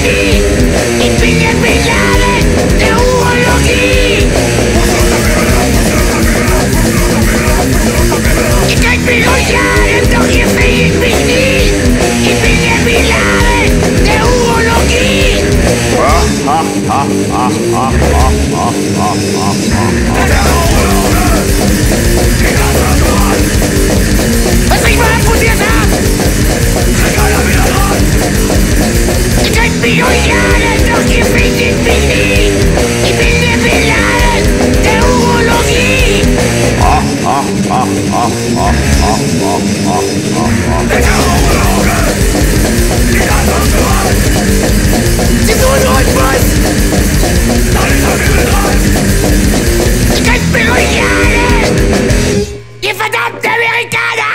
nie. Ich bin der Bin Laden der Urologie. Ihr könnt mich ruhig jagen, doch ihr findet mich nie. Ich bin der Bin Laden der Urologie. Was ich mal amputiert hab! Ihr könnt mich ruhig jagen, doch ihr findet mich nie. Ich bin der Bin Laden der Urologie. Sie tun euch was! Ihr könnt mich ruhig jagen! Ihr verdammten Amerikaner!